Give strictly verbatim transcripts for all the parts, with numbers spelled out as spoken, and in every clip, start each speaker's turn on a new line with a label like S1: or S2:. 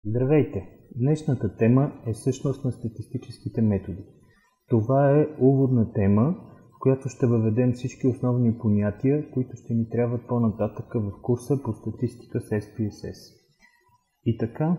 S1: Здравейте! Днешната тема е същност на статистическите методи. Това е уводна тема, в която ще въведем всички основни понятия, които ще ни трябват по-нататък в курса по статистика с Ес Пи Ес Ес. И така,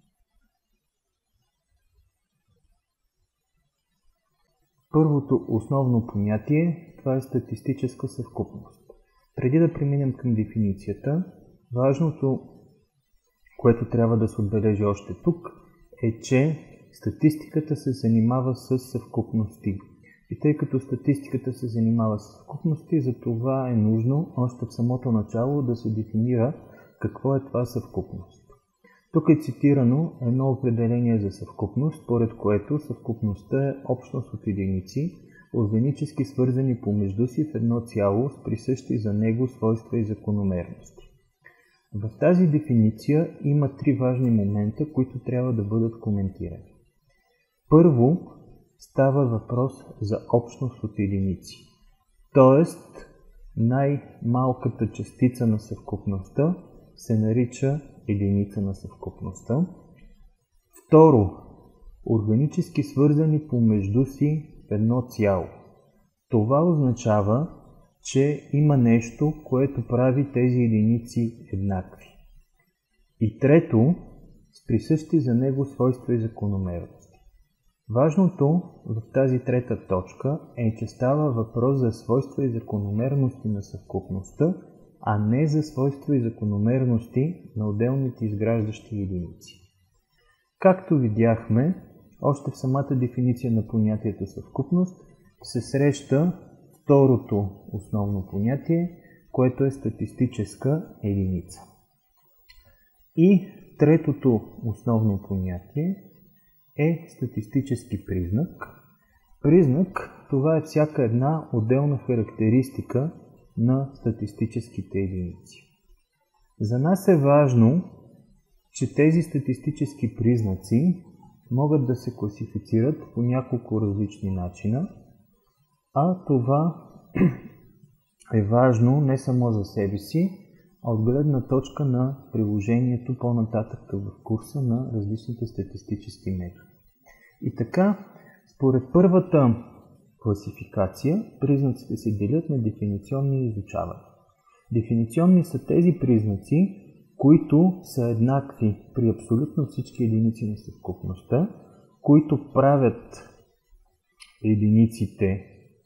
S1: първото основно понятие, това е статистическа съвкупност. Преди да преминем към дефиницията, важното, което трябва да се отбележи още тук, е, че статистиката се занимава с съвкупности. И тъй като статистиката се занимава с съвкупности, за това е нужно още в самото начало да се дефинира какво е това съвкупност. Тук е цитирано едно определение за съвкупност, според което съвкупността е общност от единици, органически свързани помежду си в едно цяло с присъщи за него свойства и закономерности. В тази дефиниция има три важни момента, които трябва да бъдат коментирани. Първо, става въпрос за общност от единици, т.е. най-малката частица на съвкупността се нарича единица на съвкупността. Второ, органически свързани помежду си в едно цяло. Това означава, че има нещо, което прави тези единици еднакви. И трето, с присъщи за него свойства и закономерности. Важното в тази трета точка е, че става въпрос за свойства и закономерности на съвкупността, а не за свойства и закономерности на отделните изграждащи единици. Както видяхме, още в самата дефиниция на понятието съвкупност се среща второто основно понятие, което е статистическа единица. И третото основно понятие е статистически признак. Признак – това е всяка една отделна характеристика на статистическите единици. За нас е важно, че тези статистически признаци могат да се класифицират по няколко различни начина, а това е важно не само за себе си, а от гледна точка на приложението по-нататък в курса на различните статистически методи. И така, според първата класификация, признаците се делят на дефиниционни и изучавани. Дефиниционни са тези признаци, които са еднакви при абсолютно всички единици на съвкупността, които правят единиците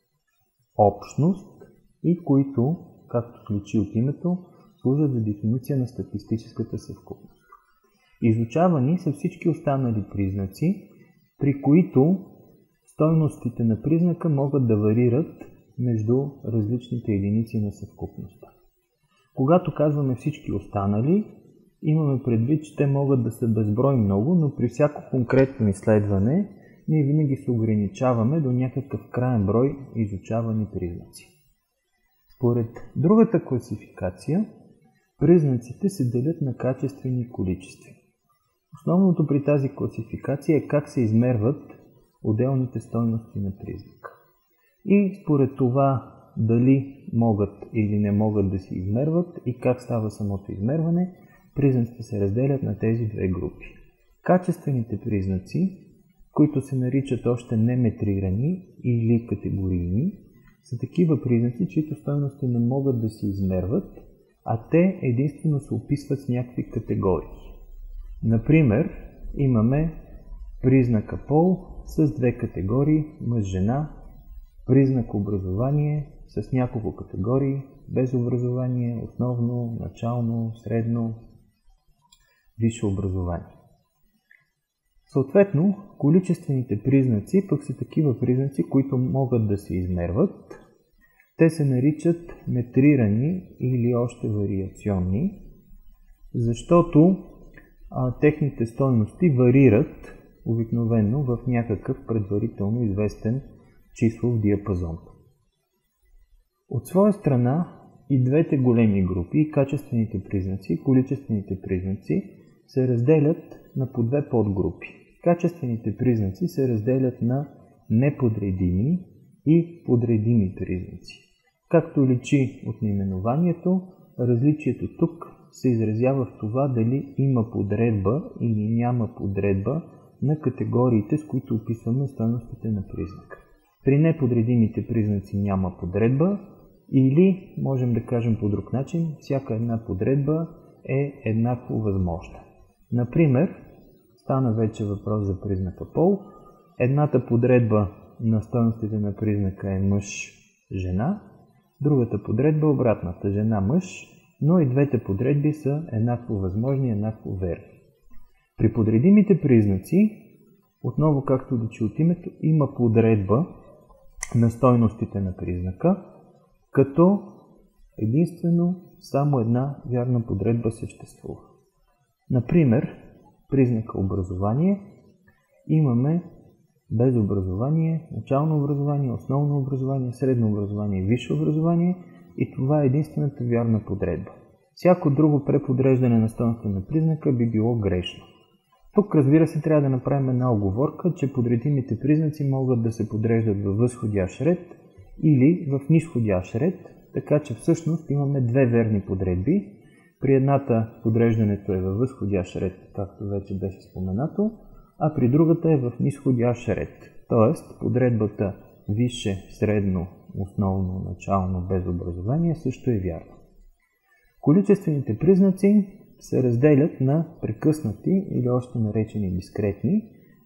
S1: общност и които, както личи от името, служат за дефиниция на статистическата съвкупност. Изучавани са всички останали признаци, при които стойностите на признака могат да варират между различните единици на съвкупността. Когато казваме всички останали, имаме предвид, че те могат да са безброй много, но при всяко конкретно изследване ние винаги се ограничаваме до някакъв краен брой изучавани признаци. Според другата класификация, признаците се делят на качествени и количествени. Основното при тази класификация е как се измерват отделните стойности на признака. И според това дали могат или не могат да се измерват и как става самото измерване, признаците се разделят на тези две групи. Качествените признаци, които се наричат още неметрирани или категорийни, са такива признаци, чието стойности не могат да се измерват, а те единствено се описват с някакви категории. Например, имаме признака пол с две категории мъж-жена, признак образование с няколко категории, без образование, основно, начално, средно, висше образование. Съответно, количествените признаци пък са такива признаци, които могат да се измерват. Те се наричат метрирани или още вариационни, защото а, техните стойности варират обикновено в някакъв предварително известен числов диапазон. От своя страна и двете големи групи, качествените признаци и количествените признаци, се разделят на по две подгрупи. Качествените признаци се разделят на неподредими и подредими признаци. Както личи от наименованието, различието тук се изразява в това дали има подредба или няма подредба на категориите, с които описваме стойностите на признака. При неподредимите признаци няма подредба или, можем да кажем по друг начин, всяка една подредба е еднакво възможна. Например, стана вече въпрос за признака пол. Едната подредба на стойностите на признака е мъж-жена, другата подредба е обратната – жена-мъж, но и двете подредби са еднакво възможни и еднакво верни. При подредимите признаци, отново както личи от името, има подредба на стойностите на признака, като единствено само една вярна подредба съществува. Например, признака образование имаме без образование, начално образование, основно образование, средно образование и висше образование и това е единствената вярна подредба. Всяко друго преподреждане на стойността на признака би било грешно. Тук, разбира се, трябва да направим една оговорка, че подредимите признаци могат да се подреждат във възходящ ред или в низходящ ред, така че всъщност имаме две верни подредби. При едната подреждането е във възходящ ред, както вече беше споменато, а при другата е в низходящ ред. Т.е. подредбата висше, средно, основно, начално, без образование също е вярна. Количествените признаци се разделят на прекъснати или още наречени дискретни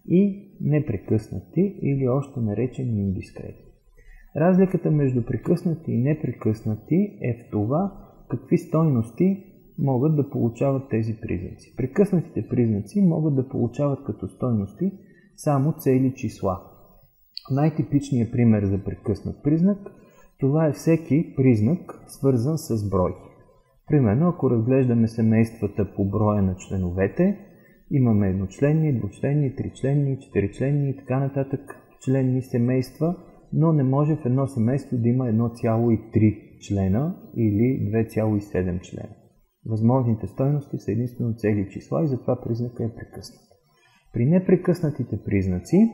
S1: и непрекъснати или още наречени индискретни. Разликата между прекъснати и непрекъснати е в това какви стойности могат да получават тези признаци. Прекъснатите признаци могат да получават като стойности само цели числа. Най-типичният пример за прекъснат признак това е всеки признак, свързан с брой. Примерно, ако разглеждаме семействата по броя на членовете, имаме едночленни, двучленни, тричленни, четиричленни и така нататък членни семейства, но не може в едно семейство да има едно цяло и три члена или две цяло и седем члена. Възможните стойности са единствено цели числа и затова признака е прекъснат. При непрекъснатите признаци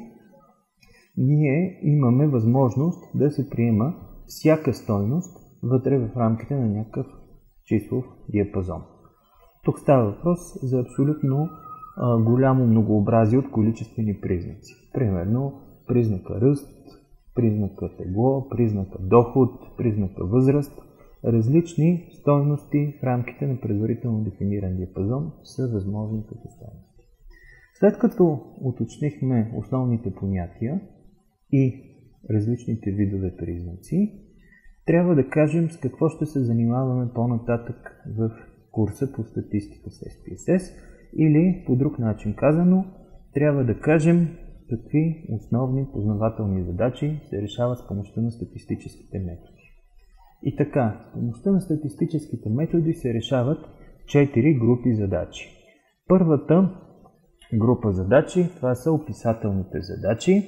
S1: ние имаме възможност да се приема всяка стойност вътре в рамките на някакъв числов диапазон. Тук става въпрос за абсолютно а, голямо многообразие от количествени признаци. Примерно признака ръст, признака тегло, признака доход, признака възраст. Различни стойности в рамките на предварително дефиниран диапазон са възможни като стойности. След като уточнихме основните понятия и различните видове признаци, трябва да кажем с какво ще се занимаваме по-нататък в курса по статистика с Ес Пи Ес Ес или по друг начин казано, трябва да кажем какви основни познавателни задачи се решават с помощта на статистическите методи. И така, с помощта на статистическите методи се решават четири групи задачи. Първата група задачи, това са описателните задачи.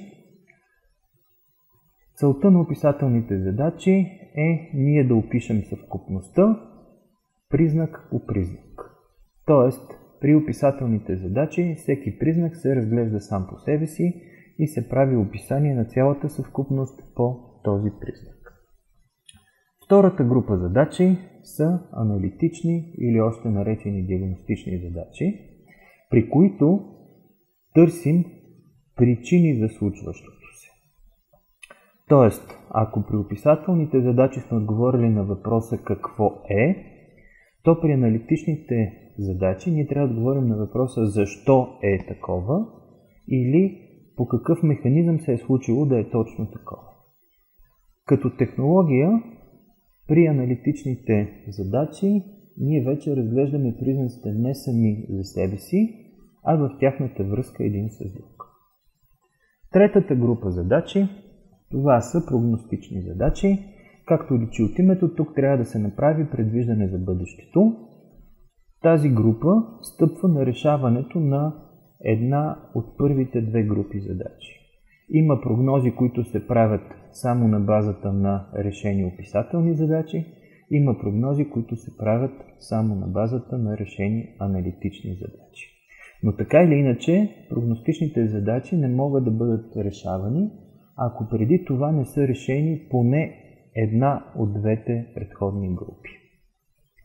S1: Целта на описателните задачи е ние да опишем съвкупността признак по признак. Тоест, при описателните задачи всеки признак се разглежда сам по себе си и се прави описание на цялата съвкупност по този признак. Втората група задачи са аналитични или още наречени диагностични задачи, при които търсим причини за случващото се. Тоест, ако при описателните задачи сме отговорили на въпроса какво е, то при аналитичните задачи ние трябва да отговорим на въпроса защо е такова или по какъв механизъм се е случило да е точно такова. Като технология, при аналитичните задачи ние вече разглеждаме признаците не сами за себе си, а в тяхната връзка един с друг. Третата група задачи, това са прогностични задачи. Както личи от името, тук трябва да се направи предвиждане за бъдещето. Тази група стъпва на решаването на една от първите две групи задачи. Има прогнози, които се правят само на базата на решени описателни задачи. Има прогнози, които се правят само на базата на решени аналитични задачи. Но така или иначе, прогностичните задачи не могат да бъдат решавани, ако преди това не са решени поне една от двете предходни групи.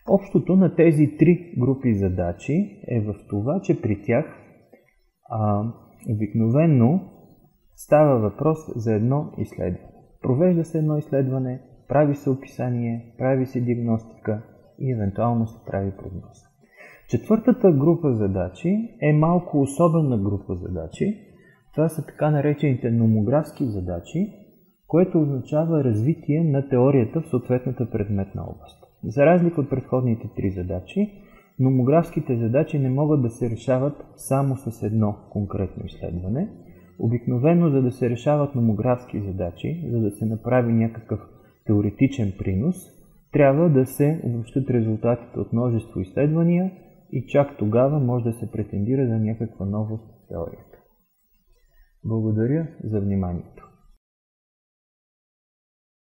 S1: Общото на тези три групи задачи е в това, че при тях а, обикновено става въпрос за едно изследване. Провежда се едно изследване, прави се описание, прави се диагностика и евентуално се прави прогноза. Четвъртата група задачи е малко особена група задачи. Това са така наречените номографски задачи, което означава развитие на теорията в съответната предметна област. За разлика от предходните три задачи, номографските задачи не могат да се решават само с едно конкретно изследване. Обикновено, за да се решават номографски задачи, за да се направи някакъв теоретичен принос, трябва да се обобщат резултатите от множество изследвания и чак тогава може да се претендира за някаква новост в теорията. Благодаря за вниманието.